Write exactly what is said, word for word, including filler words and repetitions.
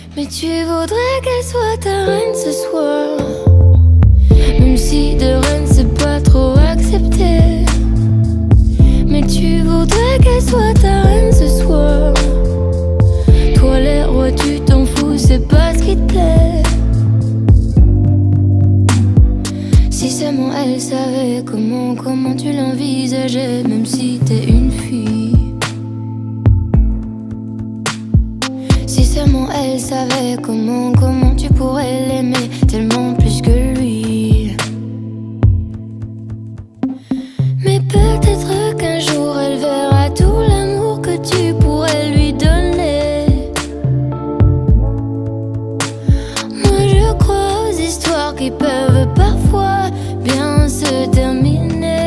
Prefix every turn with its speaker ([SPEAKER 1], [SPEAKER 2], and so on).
[SPEAKER 1] Mais tu voudrais qu'elle soit ta reine ce soir, même si de reine c'est pas trop accepté. Mais tu voudrais qu'elle soit ta reine.